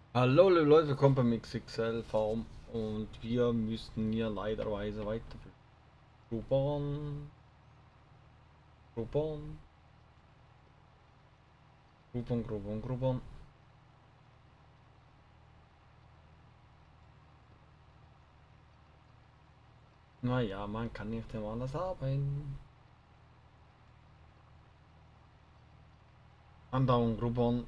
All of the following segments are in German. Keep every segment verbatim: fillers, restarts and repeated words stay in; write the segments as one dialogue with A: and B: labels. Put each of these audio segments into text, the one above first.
A: Hallo liebe Leute, willkommen beim X X L Farm und wir müssten hier leiderweise weiter grubbern, grubbern, grubbern, grubbern, grubbern. Naja, man kann nicht immer anders arbeiten. Andauernd grubbern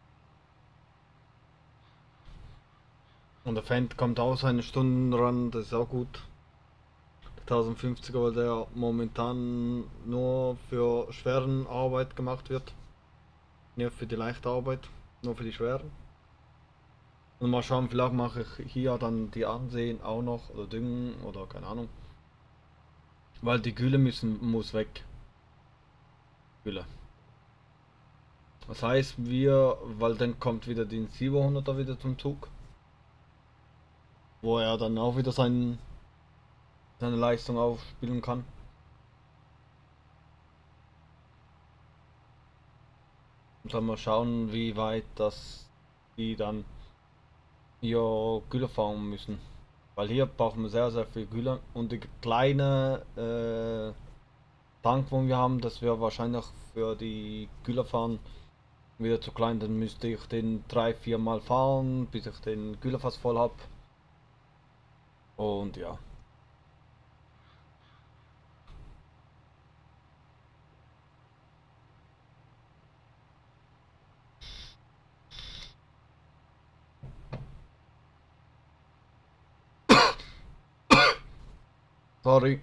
A: und der Fan kommt auch seine Stunden ran, das ist auch gut. Der tausendfünfziger, weil der momentan nur für schweren Arbeit gemacht wird, nicht für die leichte Arbeit, nur für die schweren. Und mal schauen, vielleicht mache ich hier dann die Ansehen auch noch oder Düngen oder keine Ahnung. Weil die Gülle müssen, muss weg. Gülle. Das heißt, wir, weil dann kommt wieder den siebenhunderter wieder zum Zug, wo er dann auch wieder sein, seine Leistung aufspielen kann. Und dann mal schauen, wie weit das die dann hier Gülle fahren müssen. Weil hier brauchen wir sehr, sehr viel Gülle. Und die kleine äh, Tank, wo wir haben, das wäre wahrscheinlich für die Gülle fahren wieder zu klein. Dann müsste ich den drei, vier Mal fahren, bis ich den Güllefass voll habe. Und ja. Sorry.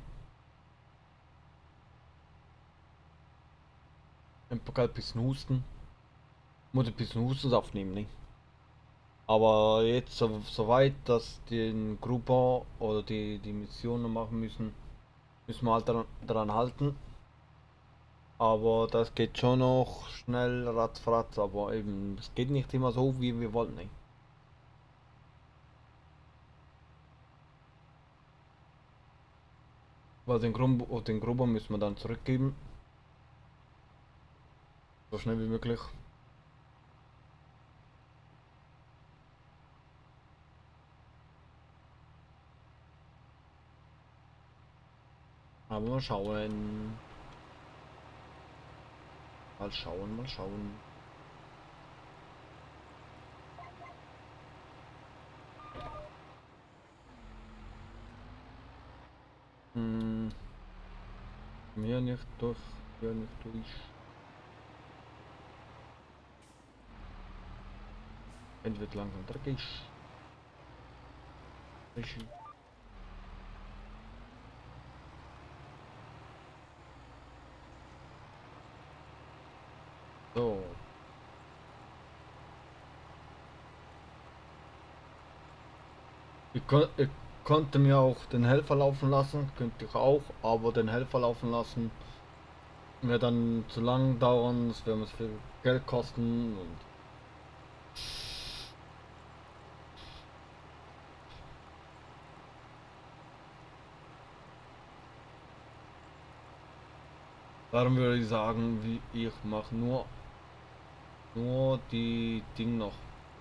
A: Ein paar ein bisschen Husten. Muss ein bisschen Hustensaft nehmen, ne? Aber jetzt so, so weit, dass den Grupper oder die, die Missionen machen müssen, müssen wir halt daran, daran halten. Aber das geht schon noch schnell ratzfatz, aber eben, es geht nicht immer so, wie wir wollen, ne? Weil den, Grub, den Grupper müssen wir dann zurückgeben, so schnell wie möglich. Aber mal schauen. Mal schauen, mal schauen. Hm, mir nicht durch, mir nicht durch. Wind wird langsam dreckig. Dreckig. So. Ich, kon ich konnte mir auch den Helfer laufen lassen, könnte ich auch, aber den Helfer laufen lassen wird dann zu lang dauern, es wird mir so viel Geld kosten und darum würde ich sagen, wie ich mache nur nur die Ding noch.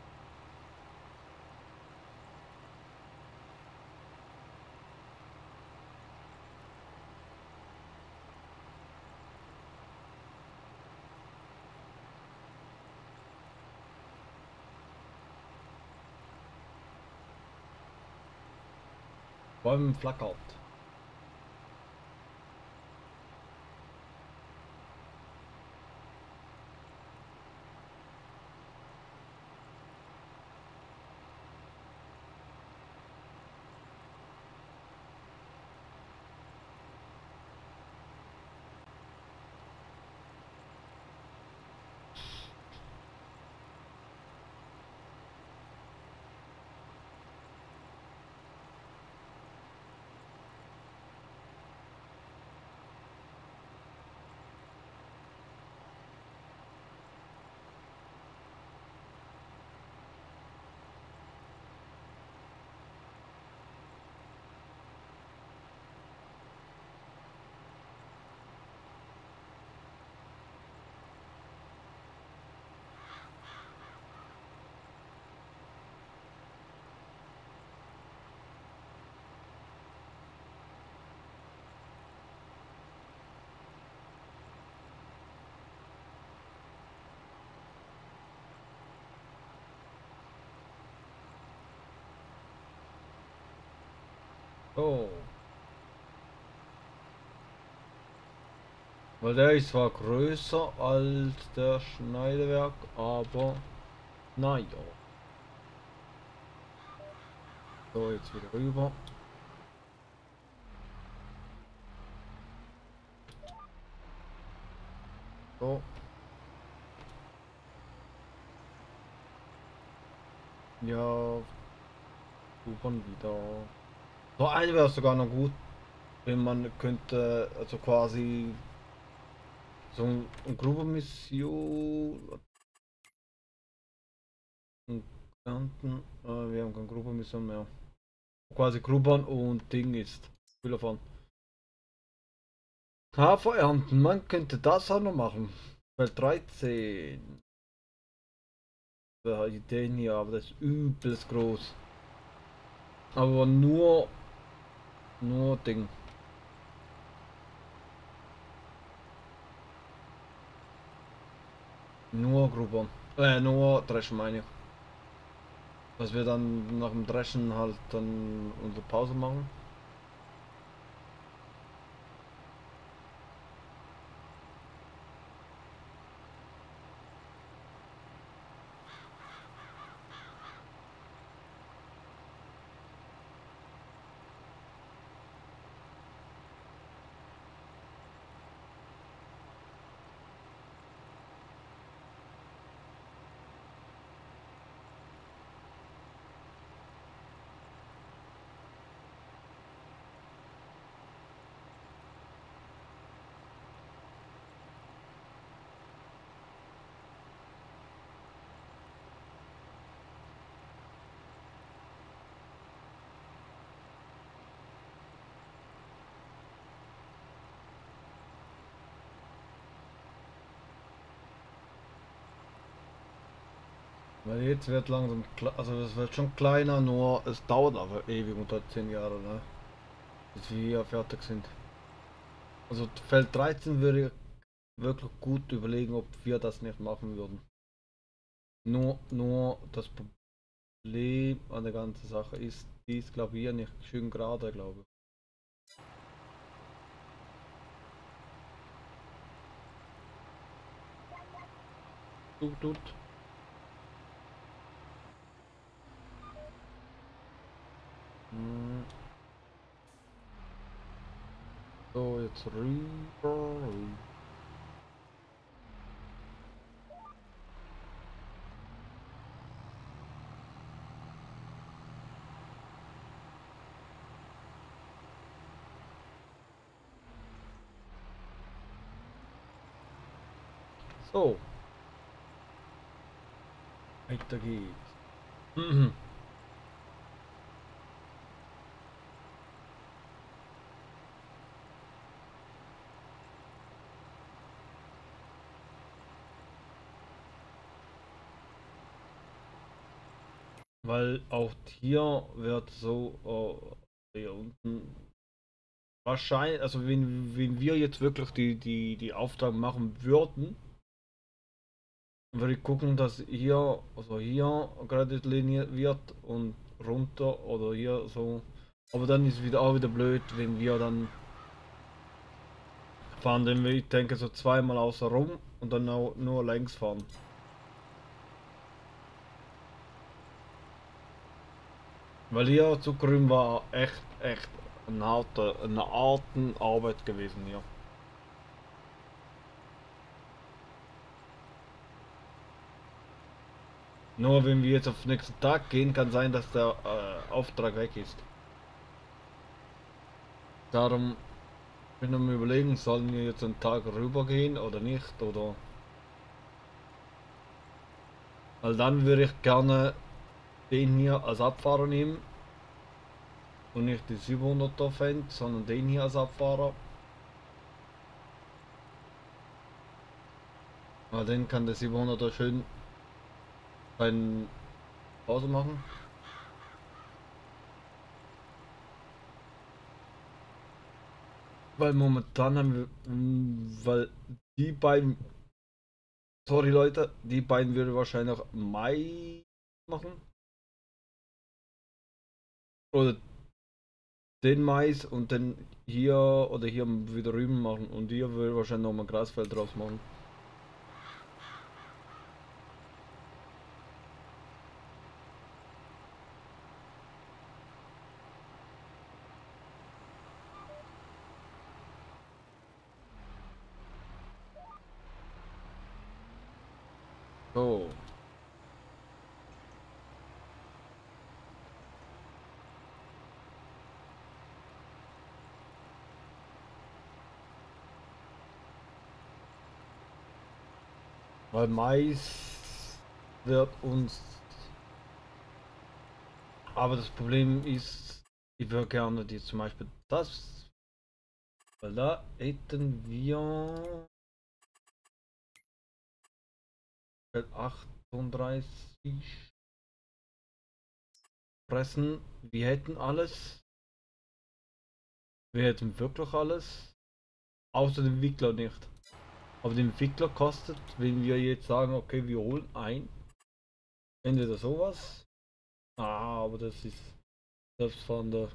A: Vor allem flackert. So. Weil der ist zwar größer als der Schneidewerk, aber naja. So, jetzt wieder rüber. So. Ja, suchen wieder. So, eine wäre sogar noch gut, wenn man könnte, also quasi so ein, ein Gruppenmission. Ernten. Äh, wir haben keine Gruppenmission mehr. Quasi grubbern und Ding ist. Spielerfahren. Hafer ernten, man könnte das auch noch machen. Feld dreizehn. Ja, Ideen hier, aber das ist übelst groß. Aber nur. Nur Ding. Nur grubbern. Äh, nur dreschen meine ich. Dass wir dann nach dem Dreschen halt dann unsere Pause machen. Weil jetzt wird langsam, also es wird schon kleiner, nur es dauert aber ewig unter zehn Jahre, ne? Bis wir hier fertig sind. Also Feld dreizehn würde ich wirklich gut überlegen, ob wir das nicht machen würden. Nur, nur das Problem an der ganzen Sache ist, die ist glaube ich hier nicht schön gerade, glaube ich. Tut, tut. Hm. So, jetzt rüber. So, weiter geht's. Mhm. Weil auch hier wird so äh, hier unten wahrscheinlich, also wenn, wenn wir jetzt wirklich die, die, die Auftrag machen würden, würde ich gucken, dass hier, also hier Kreditlinie wird und runter oder hier so. Aber dann ist wieder auch wieder blöd, wenn wir dann fahren, denn ich denke so zweimal außer rum und dann auch nur längs fahren. Weil hier zu grün war echt, echt eine harte, eine harte Arbeit gewesen hier. Nur wenn wir jetzt auf den nächsten Tag gehen, kann sein, dass der äh, Auftrag weg ist. Darum bin ich mir überlegen, sollen wir jetzt einen Tag rüber gehen oder nicht, oder. Weil dann würde ich gerne den hier als Abfahrer nehmen und nicht die siebenhunderter Fan, sondern den hier als Abfahrer. Weil dann kann der siebenhunderter schön seine Pause machen. Weil momentan haben wir, mm, weil die beiden, sorry Leute, die beiden würde wahrscheinlich auch Mai machen. Oder den Mais und dann hier oder hier wieder Rüben machen und hier will wahrscheinlich noch mal Grasfeld draus machen. So. Weil Mais wird uns. Aber das Problem ist, ich würde gerne die zum Beispiel das. Weil da hätten wir achtunddreißig fressen. Wir hätten alles. Wir hätten wirklich alles. Außer den Entwickler nicht. Aber den Entwickler kostet, wenn wir jetzt sagen, okay, wir holen ein. Entweder sowas. Ah, aber das ist selbstfahrender.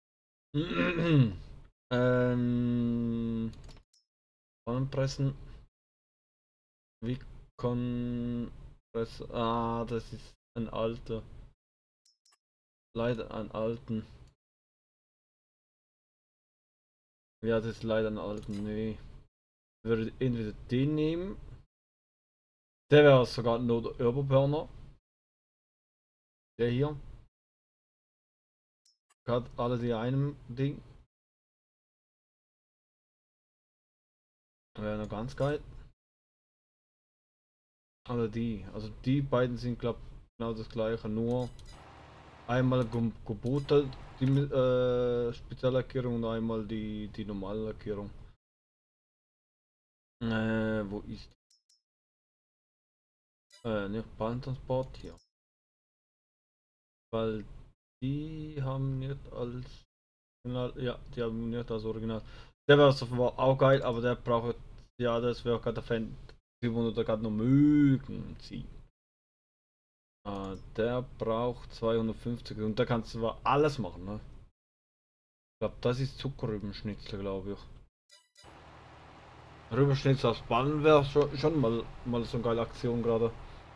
A: ähm. Pressen. Wie kon. Ah, das ist ein alter. Leider ein alten. Ja, das ist leider ein alten. Nee. Ich würde entweder den nehmen. Der wäre sogar nur der Überburner. Der hier. Hat alle die einem Ding. Wäre noch ganz geil. Alle die. Also die beiden sind glaube genau das gleiche. Nur einmal Gebote, die äh, Speziallackierung und einmal die, die normale Lackierung. Äh, wo ist die? Äh, nicht Bahntransport hier. Weil die haben nicht als Original, ja, die haben nicht als Original. Der wäre auch geil, aber der braucht, ja, das wäre gerade der Fan, siebenhundert gerade noch mögen ziehen. Äh, der braucht zweihundertfünfzig und da kannst du alles machen, ne? Ich glaube, das ist Zuckerrübenschnitzel, glaube ich. Rübenschnitzel aus Ballen wäre schon, schon mal, mal so eine geile Aktion gerade.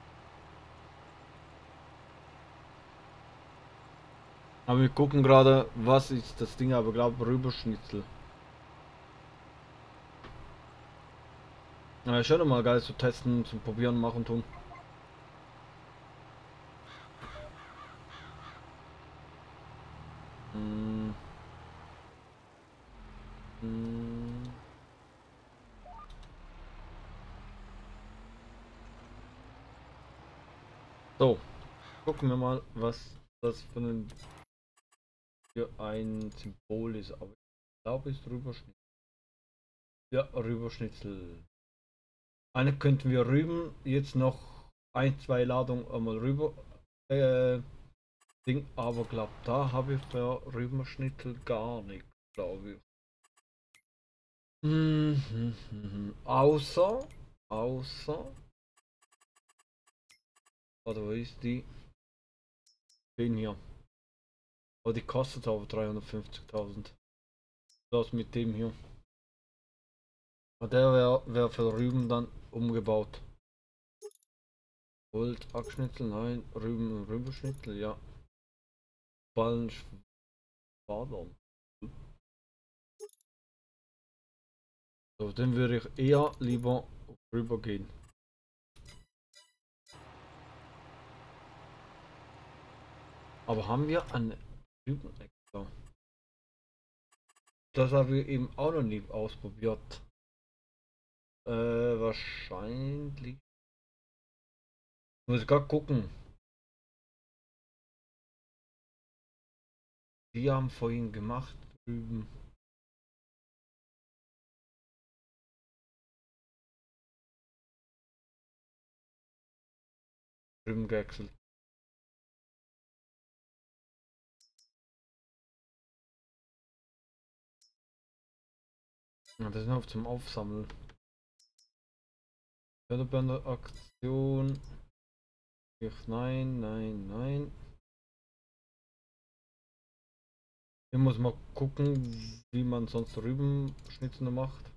A: Aber wir gucken gerade, was ist das Ding, aber glaube Rübenschnitzel. Ja, schon mal geil zu testen, zum Probieren, machen, tun. Hm. Hm. So, gucken wir mal, was das für ein, für ein Symbol ist. Aber ich glaube, es ist Rübenschnitzel. Ja, Rübenschnitzel. Eine könnten wir rüben, jetzt noch ein, zwei Ladungen einmal rüber. Äh, Ding, aber glaub, da habe ich für Rübenschnitzel gar nicht, glaube ich. Hm, hm, hm, hm. Außer, außer, oder wo ist die? Den hier. Oh, die kostet aber dreihundertfünfzigtausend. Das mit dem hier. Der wäre wär für Rüben dann umgebaut. Gold, Ackschnitzel, nein. Rüben, Rübenschnitzel, ja. Ballen, Schwadern. So, dann würde ich eher lieber rüber gehen. Aber haben wir eine Rüben extra? Das habe ich eben auch noch nie ausprobiert. Äh, wahrscheinlich. Muss ich gerade gucken. Wir haben vorhin gemacht drüben. Drüben gewechselt. Ja, das ist noch zum Aufsammeln. Förderbänder Aktion. Ich, nein, nein, nein. Ich muss mal gucken, wie man sonst Rübenschnitzen macht.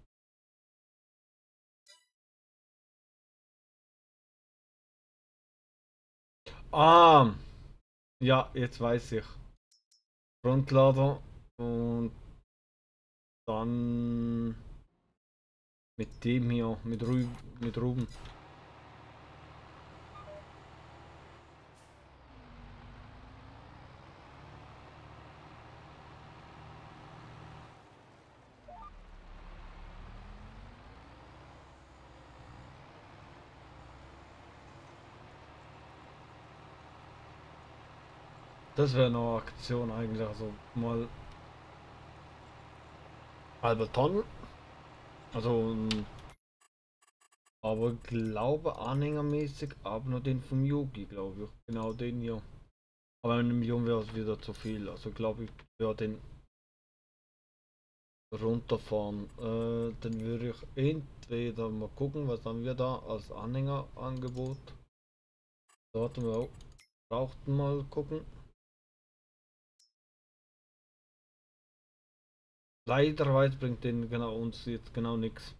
A: Ah, ja, jetzt weiß ich. Frontlader und dann mit dem hier, mit, Rü mit Ruben. Das wäre eine Aktion eigentlich, also mal halber Tonnen. Also, aber glaube anhängermäßig, aber nur den vom Yugi, glaube ich. Genau den hier. Aber in einem Jungen wäre es wieder zu viel. Also glaube ich, werde den runterfahren. Äh, dann würde ich entweder mal gucken, was haben wir da als Anhängerangebot. Da hatten wir auch, brauchten mal gucken. Leiderweise bringt den genau uns jetzt genau nichts.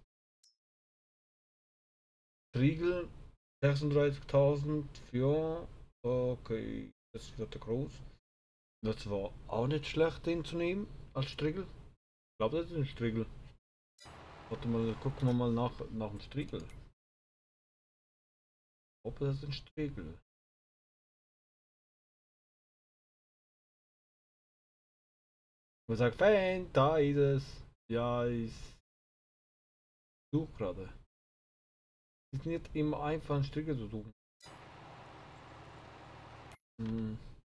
A: Riegel sechsunddreißigtausend für. Okay, das wird groß. Das war auch nicht schlecht, den zu nehmen als Striegel. Ich glaube, das ist ein Striegel. Warte mal, gucken wir mal nach, nach dem Striegel. Ob das ein Striegel? Man sagt, Fan, da ist es. Ja, ich suche gerade. Ist nicht immer einfach ein Striegel zu suchen. Hm.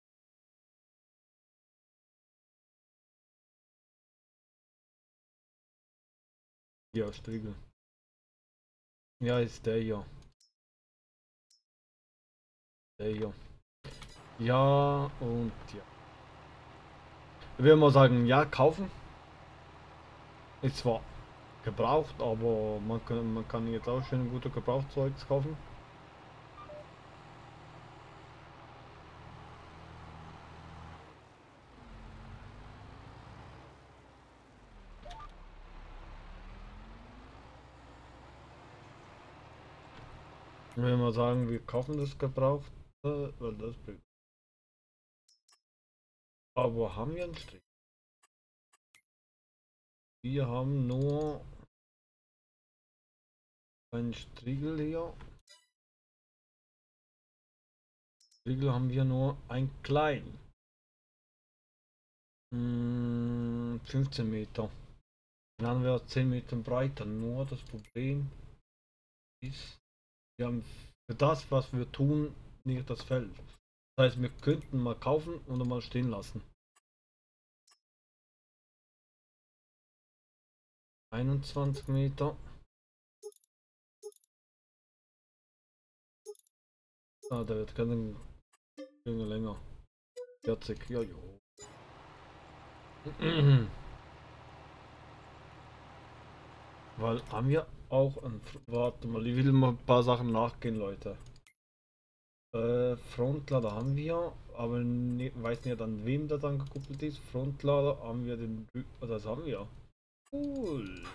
A: Ja, Striegel. Ja, ist der hier. Der hier. Ja, und ja. Ich würde mal sagen, ja, kaufen. Ist zwar gebraucht, aber man kann, man kann jetzt auch schön gute Gebrauchszeugs kaufen. Ich würde mal sagen, wir kaufen das gebraucht, weil das bringt. Aber haben wir einen Strick? Wir haben nur einen Striegel hier. Striegel haben wir nur ein klein. Hm, fünfzehn Meter. Dann haben wir zehn Meter breiter. Nur das Problem ist, wir haben für das, was wir tun, nicht das Feld. Das heißt, wir könnten mal kaufen und mal stehen lassen. einundzwanzig Meter. Ah, der wird keinen länger. vierzig, ja, jo. Weil haben wir auch ein. Warte mal, ich will mal ein paar Sachen nachgehen, Leute. Äh, Frontlader haben wir, aber ne, weiß nicht an wem das angekoppelt ist. Frontlader haben wir den. Oh, das haben wir. Cool.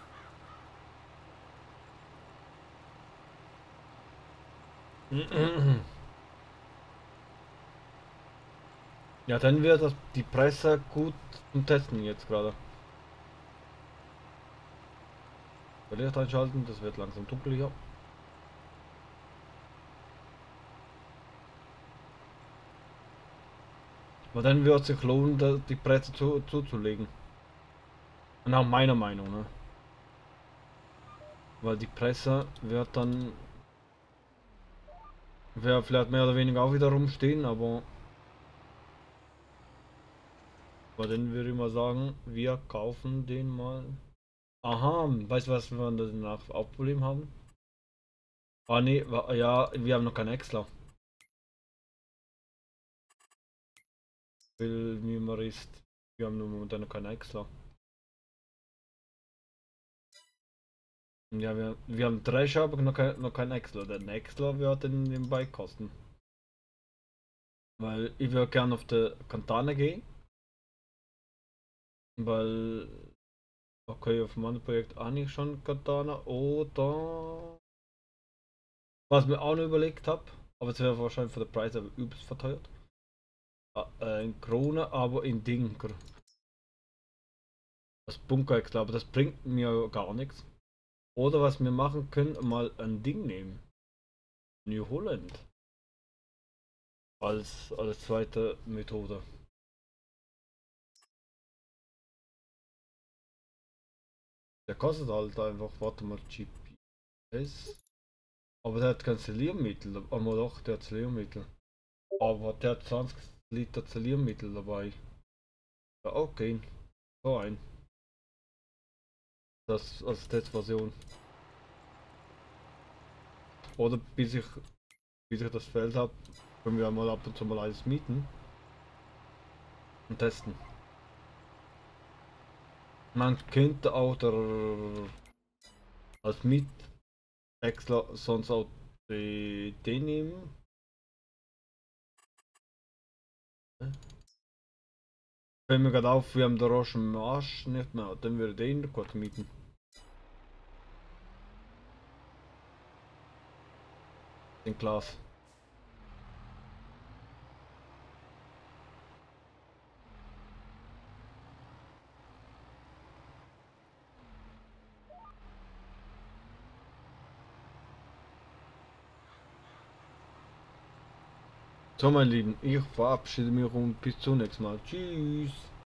A: Ja, dann wird das die Presse gut zum Testen jetzt gerade. Licht einschalten, das wird langsam dunkel hier. Aber dann wird sich lohnen, die Presse zu, zuzulegen. Nach meiner Meinung, ne? Weil die Presse wird dann wäre vielleicht mehr oder weniger auch wieder rumstehen, aber aber dann würde ich mal sagen, wir kaufen den mal. Aha, weißt du, was wir danach auch Problem haben? Ah ne, ja, wir haben noch keinen Häcksler. Will mir mal ist. Wir haben nur momentan noch keinen Häcksler. Ja, wir, wir haben Drescher, aber noch kein, noch keinen Häcksler. Der Häcksler wird den nebenbei kosten. Weil ich würde gerne auf der Kantane gehen. Weil, okay, auf meinem Projekt eigentlich schon Katana oder was mir auch noch überlegt habe, aber es wäre wahrscheinlich für den Preis aber übelst verteuert. Ah, äh, in Krone, aber in Dinker. Das Bunker, aber das bringt mir gar nichts. Oder was wir machen können, mal ein Ding nehmen. New Holland. Als, als zweite Methode. Der kostet halt einfach, warte mal, G P S. Aber der hat kein Zelliermittel. Aber doch, der hat Zelliermittel. Aber der hat zwanzig Liter Zelliermittel dabei. Ja, okay. So ein. Das als Testversion. Oder bis ich, bis ich das Feld habe, können wir mal ab und zu mal alles mieten. Und testen. Man könnte auch der, als Mitwechsler sonst auch die, den nehmen. Fällt mir gerade auf, wir haben der Rochen Marsch nicht mehr, dann würde ich den kurz mieten. Den Glas. So, mein Lieben, ich verabschiede mich und bis zum nächsten Mal. Tschüss.